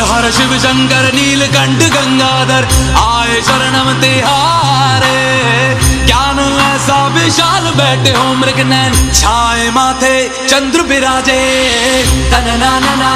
हर शिव शंकर नीलकंठ गंगाधर आए शरणम तिहारे। ज्ञान ऐसा विशाल बैठे हो मृग नैन छाए माथे चंद्र बिराजे।